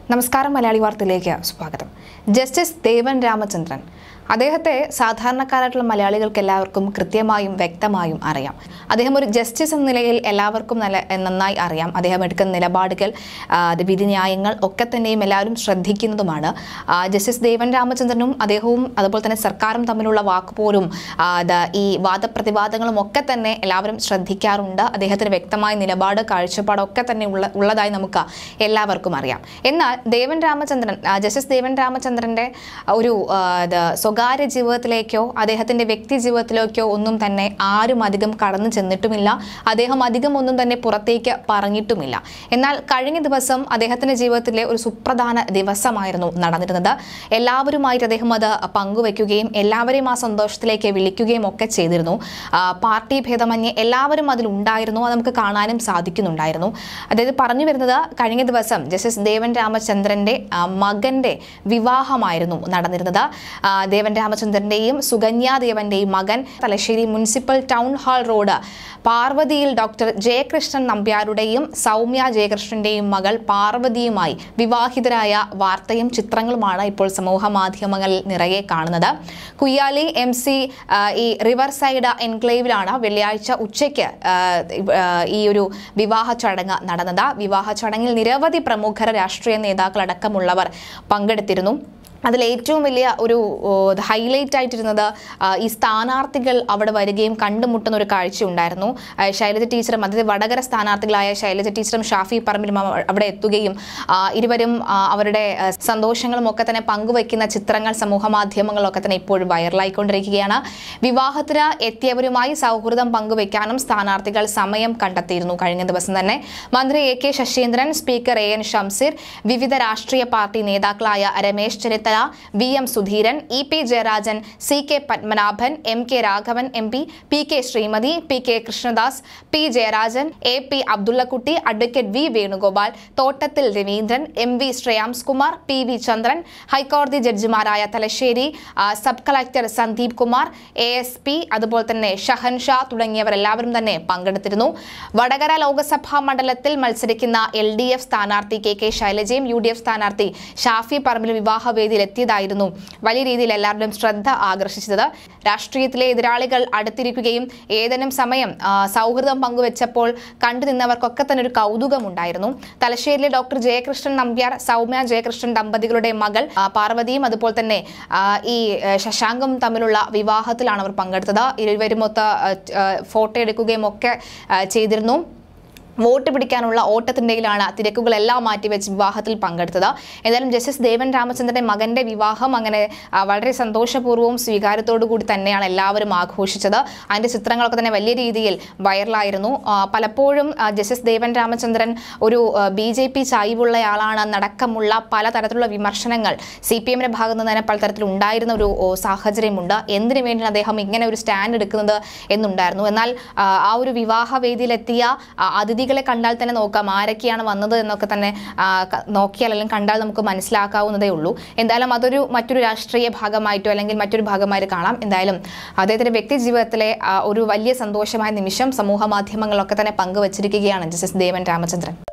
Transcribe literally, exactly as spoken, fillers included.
നമസ്കാരം മലയാളി വാർത്തയിലേക്ക് സ്വാഗതം. ജസ്റ്റിസ് ദേവൻ രാമചന്ദ്രൻ അദ്ദേഹത്തെ സാധാരണക്കാരായിട്ടുള്ള മലയാളികൾക്ക് എല്ലാവർക്കും കൃത്യമായും വ്യക്തമായും അറിയാം. അദ്ദേഹം ഒരു ജസ്റ്റിസ് എന്ന നിലയിൽ എല്ലാവർക്കും നല്ല നന്നായി അറിയാം. അദ്ദേഹം എടുക്കുന്ന നിലപാടുകൾ, വിധിന്യായങ്ങൾ ഒക്കെ തന്നെയും എല്ലാവരും ശ്രദ്ധിക്കുന്നതുമാണ്. ജസ്റ്റിസ് ദേവൻ രാമചന്ദ്രനും അദ്ദേഹവും അതുപോലെ തന്നെ സർക്കാരും തമ്മിലുള്ള വാക്കുപോലും ഈ വാദപ്രതിവാദങ്ങളും ഒക്കെ തന്നെ എല്ലാവരും ശ്രദ്ധിക്കാറുണ്ട്. അദ്ദേഹത്തിന് വ്യക്തമായ നിലപാട്, കാഴ്ചപ്പാടൊക്കെ തന്നെ ഉള്ള ഉള്ളതായി നമുക്ക് എല്ലാവർക്കും അറിയാം. എന്നാൽ ദേവൻ രാമചന്ദ്രൻ ജസ്റ്റിസ് ദേവൻ രാമചന്ദ്രന്റെ ഒരു സ്വകാര്യ ജീവിതത്തിലേക്കോ അദ്ദേഹത്തിന്റെ വ്യക്തി ജീവിതത്തിലേക്കോ ഒന്നും തന്നെ ആരും അധികം കടന്നു ചെന്നിട്ടുമില്ല. അദ്ദേഹം അധികം ഒന്നും തന്നെ പുറത്തേക്ക് പറഞ്ഞിട്ടുമില്ല. എന്നാൽ കഴിഞ്ഞ ദിവസം അദ്ദേഹത്തിന്റെ ജീവിതത്തിലെ ഒരു സുപ്രധാന ദിവസമായിരുന്നു നടന്നിരുന്നത്. എല്ലാവരുമായിട്ട് അദ്ദേഹം അത് പങ്കുവെക്കുകയും എല്ലാവരെയും ആ സന്തോഷത്തിലേക്ക് വിളിക്കുകയും ഒക്കെ ചെയ്തിരുന്നു. പാർട്ടി ഭേദമന്യേ എല്ലാവരും അതിലുണ്ടായിരുന്നു. അത് നമുക്ക് കാണാനും സാധിക്കുന്നുണ്ടായിരുന്നു. അതായത് പറഞ്ഞു വരുന്നത്, കഴിഞ്ഞ ദിവസം ജസ്റ്റിസ് ദേവൻ രാമചന്ദ്രന്റെ മകന്റെ വിവാഹമായിരുന്നു നടന്നിരുന്നത്. ദേവൻ രാമചന്ദ്രന്റെയും സുകന്യാദേവന്റെയും മകൻ Thalassery municipal town hall road പാർവതിയിൽ ഡോക്ടർ ജയകൃഷ്ണൻ നമ്പ്യാരുടെയും സൗമ്യ ജയകൃഷ്ണന്റെയും മകൾ പാർവതിയുമായി വിവാഹിതരായ വാർത്തയും ചിത്രങ്ങളുമാണ് ഇപ്പോൾ സമൂഹ മാധ്യമങ്ങളിൽ നിറയെ കാണുന്നത്. കുയ്യാലി എം സി ഈ റിവർ സൈഡ് എൻക്ലേവിലാണ് വെള്ളിയാഴ്ച ഉച്ചയ്ക്ക് ഈ ഒരു വിവാഹ ചടങ്ങ് നടന്നത്. വിവാഹ ചടങ്ങിൽ നിരവധി പ്രമുഖ രാഷ്ട്രീയ നേതാക്കളടക്കമുള്ളവർ പങ്കെടുത്തിരുന്നു. അതിൽ ഏറ്റവും വലിയ ഒരു ഹൈലൈറ്റ് ആയിട്ടിരുന്നത് ഈ സ്ഥാനാർത്ഥികൾ അവിടെ വരികയും കണ്ടുമുട്ടുന്ന ഒരു കാഴ്ച ഉണ്ടായിരുന്നു. ശൈലജ ടീച്ചറും അതായത് വടകര സ്ഥാനാർത്ഥികളായ ശൈലജ ടീച്ചറും ഷാഫി പറമ്പിലും അവിടെ എത്തുകയും ഇരുവരും അവരുടെ സന്തോഷങ്ങളും ഒക്കെ തന്നെ പങ്കുവയ്ക്കുന്ന ചിത്രങ്ങൾ സമൂഹ മാധ്യമങ്ങളിലൊക്കെ തന്നെ ഇപ്പോഴും വൈറലായിക്കൊണ്ടിരിക്കുകയാണ്. വിവാഹത്തിന് എത്തിയവരുമായി സൗഹൃദം പങ്കുവയ്ക്കാനും സ്ഥാനാർത്ഥികൾ സമയം കണ്ടെത്തിയിരുന്നു. കഴിഞ്ഞ ദിവസം തന്നെ മന്ത്രി A K Saseendran, speaker A N Shamseer, വിവിധ രാഷ്ട്രീയ പാർട്ടി നേതാക്കളായ Ramesh Chennithala, V M Sudheeran, E P Jayarajan, C K Padmanabhan, M K Raghavan M P, P K Sreemathi, P K Krishnadas, P Jayarajan, A P Abdullakutty, advocate V Venugopal, Thottathil Raveendran, M V Shreyams Kumar, P V Chandran, ഹൈക്കോടതി ജഡ്ജിമാരായ Thalassery sub collector Sandeep Kumar, A S P, അതുപോലെ തന്നെ ഷഹൻഷാ തുടങ്ങിയവർ എല്ലാവരും തന്നെ പങ്കെടുത്തിരുന്നു. വടകര ലോക്സഭാ മണ്ഡലത്തിൽ മത്സരിക്കുന്ന എൽ ഡി എഫ് സ്ഥാനാർത്ഥി കെ കെ ശൈലജയും യു ഡി എഫ് സ്ഥാനാർത്ഥി ഷാഫി പറമ്പിൽ വിവാഹവേദിയിൽ എത്തിയതായിരുന്നു വലിയ രീതിയിൽ എല്ലാവരുടെയും ശ്രദ്ധ ആകർഷിച്ചത്. രാഷ്ട്രീയത്തിലെ എതിരാളികൾ അടുത്തിരിക്കുകയും ഏതെങ്കിലും സമയം സൗഹൃദം പങ്കുവെച്ചപ്പോൾ കണ്ടു നിന്നവർക്കൊക്കെ തന്നെ ഒരു കൗതുകമുണ്ടായിരുന്നു. തലശ്ശേരിയിലെ ഡോക്ടർ ജയകൃഷ്ണൻ നമ്പ്യാർ, സൗമ്യ ജയകൃഷ്ണൻ ദമ്പതികളുടെ മകൾ പാർവതിയും അതുപോലെ തന്നെ ഈ ശശാങ്കും തമ്മിലുള്ള വിവാഹത്തിലാണ് അവർ പങ്കെടുത്തത്. ഇരുവരുമൊത്ത് ഫോട്ടോ എടുക്കുകയും ഒക്കെ ചെയ്തിരുന്നു. വോട്ട് പിടിക്കാനുള്ള ഓട്ടത്തിനിടയിലാണ് തിരക്കുകളെല്ലാം മാറ്റിവെച്ച് വിവാഹത്തിൽ പങ്കെടുത്തത്. എന്തായാലും ജസ്റ്റിസ് ദേവൻ രാമചന്ദ്രന്റെ മകന്റെ വിവാഹം അങ്ങനെ വളരെ സന്തോഷപൂർവ്വവും സ്വീകാര്യത്തോടു കൂടി തന്നെയാണ് എല്ലാവരും ആഘോഷിച്ചത്. അതിന്റെ ചിത്രങ്ങളൊക്കെ തന്നെ വലിയ രീതിയിൽ വൈറലായിരുന്നു. പലപ്പോഴും ജസ്റ്റിസ് ദേവൻ രാമചന്ദ്രൻ ഒരു ബി ജെ പി ചായ്വുള്ളയാളാണ് നടക്കമുള്ള പലതരത്തിലുള്ള വിമർശനങ്ങൾ സി പി എമ്മിന്റെ ഭാഗത്ത് നിന്ന് തന്നെ പലതരത്തിൽ ഉണ്ടായിരുന്ന ഒരു സാഹചര്യമുണ്ട്. എന്തിനു വേണ്ടിയാണ് അദ്ദേഹം ഇങ്ങനെ ഒരു സ്റ്റാൻഡ് എടുക്കുന്നത് എന്നുണ്ടായിരുന്നു. എന്നാൽ ആ ഒരു വിവാഹ വേദിയിലെത്തിയ അതിഥി കളെ കണ്ടാൽ തന്നെ നോക്കാം ആരൊക്കെയാണ് വന്നത് എന്നൊക്കെ തന്നെ നോക്കിയാൽ അല്ലെങ്കിൽ കണ്ടാൽ നമുക്ക് മനസ്സിലാക്കാവുന്നതേ ഉള്ളൂ. എന്തായാലും അതൊരു മറ്റൊരു രാഷ്ട്രീയ ഭാഗമായിട്ടോ അല്ലെങ്കിൽ മറ്റൊരു ഭാഗമായിട്ട് കാണാം. എന്തായാലും അദ്ദേഹത്തിന്റെ വ്യക്തി ജീവിതത്തിലെ ഒരു വലിയ സന്തോഷമായ നിമിഷം സമൂഹ മാധ്യമങ്ങളിലൊക്കെ തന്നെ പങ്കുവച്ചിരിക്കുകയാണ് ജസ്റ്റിസ് ദേവൻ രാമചന്ദ്രൻ.